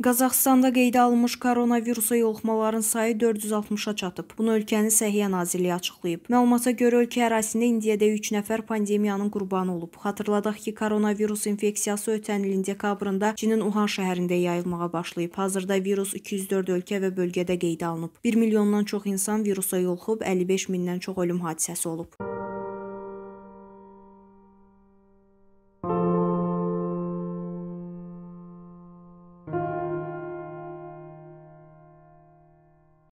Qazaxıstanda qeydə alınmış koronavirusa yoluxmaların sayı 460-a çatıb. Bunu ölkənin Səhiyyə Nazirliyi açıqlayıb. Məlumata görə ölkə ərazisində indiyədək 3 nəfər pandemiyanın qurbanı olub. Xatırladaq ki, koronavirus infeksiyası ötən ilin dekabrında Çinin Uhan şəhərində yayılmağa başlayıb. Hazırda virus 204 ölkə və bölgədə qeydə alınıb. 1 milyondan çox insan virusa yoluxub, 55 mindən çox ölüm hadisəsi olub.